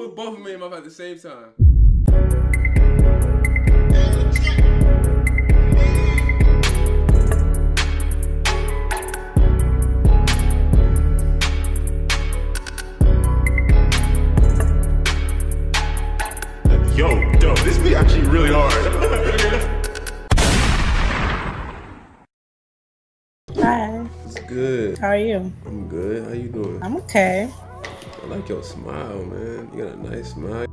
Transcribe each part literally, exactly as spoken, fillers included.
Put both of them in my mouth at the same time. Yo, yo, this be actually really hard. Hi. It's good. How are you? I'm good. How you doing? I'm okay. I like your smile, man. You got a nice smile.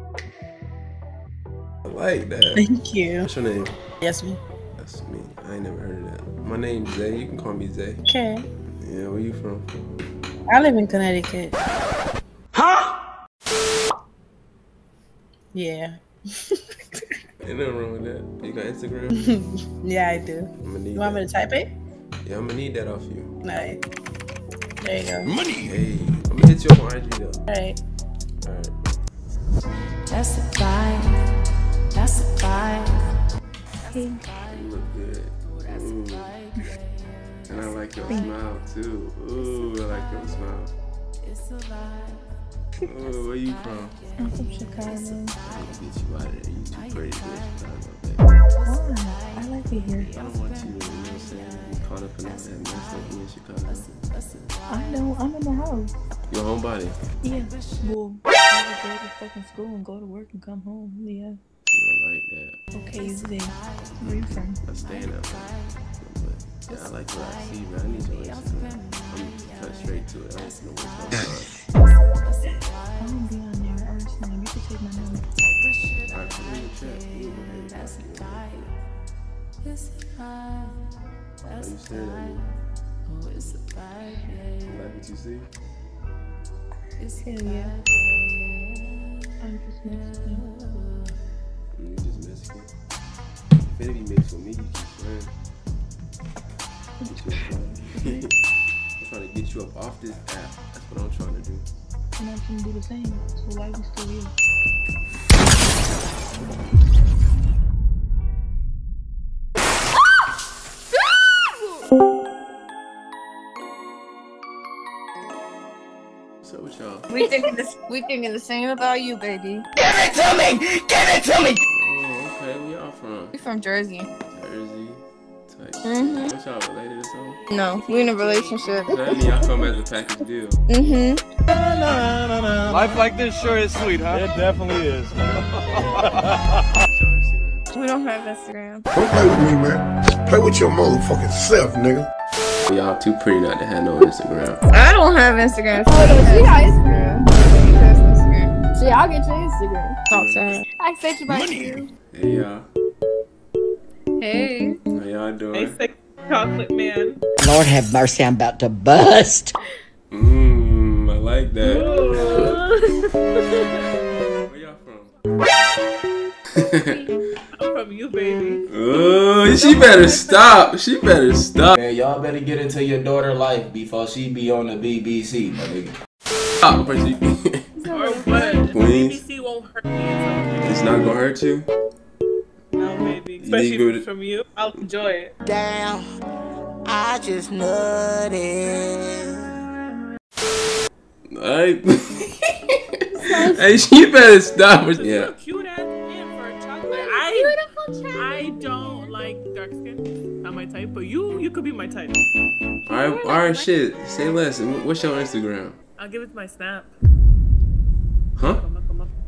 I like that. Thank you. What's your name? Yasmin. That's me. I ain't never heard of that. My name's Zay. You can call me Zay. Okay. Yeah, where you from? I live in Connecticut. Huh? Yeah. Ain't nothing wrong with that. You got Instagram? Yeah, I do. I'm gonna need You want that. me to type it? Yeah, I'm gonna need that off you. Alright. There you go. Money. Hey, I'm gonna hit you up on I G though. Alright. Alright. That's the vibe. That's the vibe. Hey. You look good. Ooh. And I like your smile too. Ooh, I like your smile. Ooh, where you from? I'm from Chicago. I'm gonna get you out of there. You too pretty for Chicago, baby. Why? I like it here. I don't want you to, you know what I'm saying, be caught up in all that mess like me in Chicago. I know. I'm in the house. Your homebody. Yeah. Well, I would go to fucking school and go to work and come home. Yeah. I like that. Okay, you say. Where you from? I stay in that place. But yeah, I like what I see, man. I need your Instagram. I'm cut straight to it. I don't know what's going on. I'm gonna be on there. Earth's name. You can take my number. Alright, put me in the chat. We'll go ahead and talk to you. Why you staring at me? You like what you see? Hell yeah. I'm just Mexican. You just Mexican. If it be mixed with me, you keep playing. Get you up, I'm trying to get you up off this app. That's what I'm trying to do. And I can do the same. So why we still here? What's up with y'all? We thinking this. We thinking the same about you, baby. Give it to me! Give it to me! Oh, okay. Where y'all from? We from Jersey. Jersey. Type. Mhm. What y'all related or something? No, we in a relationship. Does that mean y'all come as a package deal? Mhm. Life like this sure is sweet, huh? It definitely is. What's y'all Instagram? We don't have Instagram. Don't play with me, man. Play with your motherfucking self, nigga. Y'all too pretty not to have no Instagram. I don't have Instagram. Oh, no, she got Instagram. She has Instagram. See, I'll get your Instagram. Talk to her. I expect you by you. Hey y'all. Hey. How y'all doing? Hey, sick chocolate man. Lord have mercy, I'm about to bust. Mmm, I like that. Where y'all from? I'm from you, baby. Oh, she better stop. She better stop. Man, y'all better get into your daughter life before she be on the B B C, my nigga. Stop, Percy. Or what? Queens. B B C won't hurt me in something. It's not gonna hurt you. No, baby. Especially Leave if it- it's from you. I'll enjoy it. Damn, I just nutted. Alright. Hey, she better stop. It's Yeah. a cute ass skin for a chocolate. I, I don't like dark skin. Not my type, but you, you could be my type. Alright, alright, shit. Say less. What's your Instagram? I'll give it my snap. Huh? Come up, come up.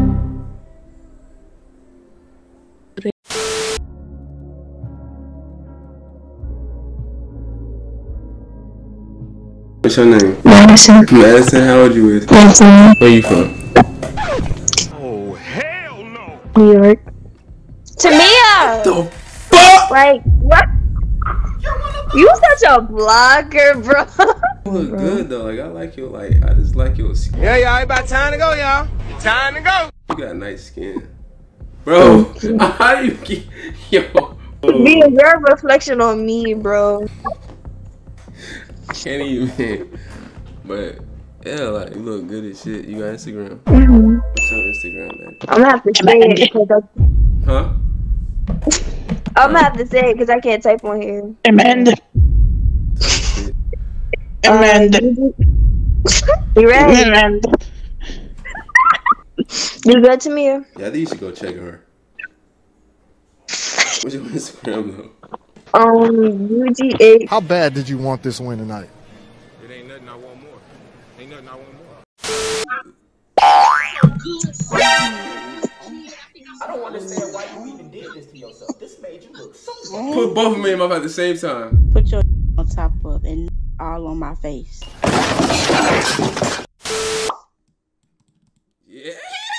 What's your name? Madison. Madison, how old you is? Madison. Where you from? Oh, hell no! New York. Tamia! The fuck? Like, what? You such a blogger, bro. You look good though. Like I like your like. I just like your skin. Yeah, y'all, about time to go, y'all. Time to go. You got nice skin, bro. How do you get yo? Being your reflection on me, bro. Can't even. But yeah, like you look good as shit. You got Instagram? Mm-hmm. What's your Instagram, man? I'm gonna have to say it because I, Huh? I'm gonna have to say it because I can't type on here. Amanda. Uh, Amanda. you ready? Amanda. You good to me? Yeah, I think you should go check her. What's your Instagram though? Um, U G eight. How bad did you want this win tonight? It ain't nothing I want more. Ain't nothing I want more. I don't understand why you even did this to yourself. This made you look so bad. Put both of me in my mouth at the same time. Put your on top of and all on my face. Yeah.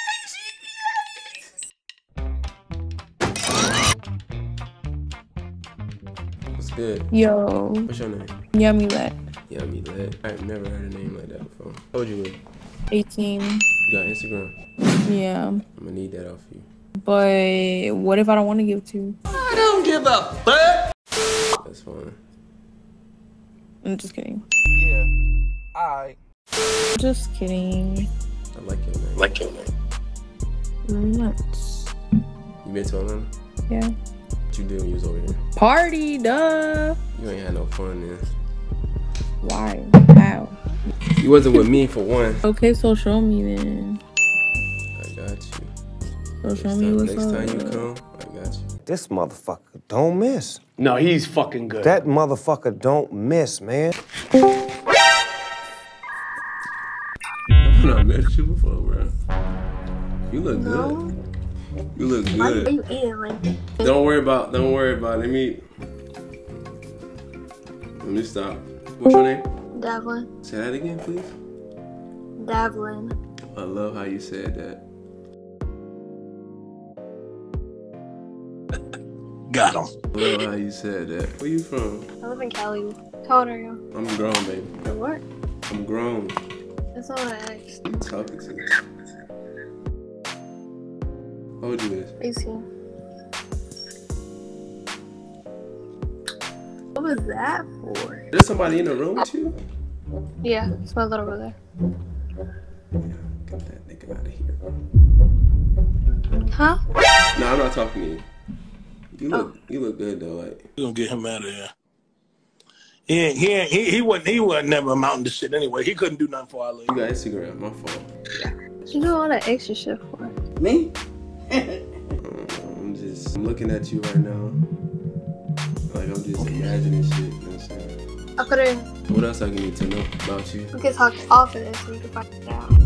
What's good? Yo. What's your name? Yummy Let. Yummy Let. I've never heard a name like that before. How old you with? eighteen. You got Instagram? Yeah. I'm gonna need that off you. But what if I don't want to give to? I don't give a fuck. That's fine. I'm just kidding. Yeah. Alright. Just kidding. I like your name. Like your name. Very much. You been to Atlanta? Yeah. What you did when you was over here? Party, duh. You ain't had no fun then. Why? How? You wasn't with me for one. Okay, so show me then. I got you. So Next show me time, what's next up. time you come, I got you. This motherfucker don't miss. No, he's fucking good. That motherfucker don't miss, man. I've not met you before, bro. You look good. You look Why are good. you eating like that? Don't worry about. Don't worry about. Let me. Let me stop. What's your name? Devlin. Say that again, please. Devlin. I love how you said that. Got him. I love how you said that. Where you from? I live in Cali. How old are you? I'm grown, baby. For what? I'm grown. That's not what I asked. I'm talking to you. How old you is? eighteen. What was that for? There's somebody in the room with you? Yeah, it's my little brother. Get that nigga out of here. Huh? No, I'm not talking to you. You look, you look good though. Like We gonna get him out of there. He ain't, he ain't, he, he wasn't, he wasn't never amounting to shit anyway. He couldn't do nothing for our league. you got Instagram. My fault. What you doing all that extra shit for? Me? Um, I'm just I'm looking at you right now. Like I'm just imagining shit. You know what I'm saying? I put it in. What else I need to know about you? We can talk off of this so we can find it out.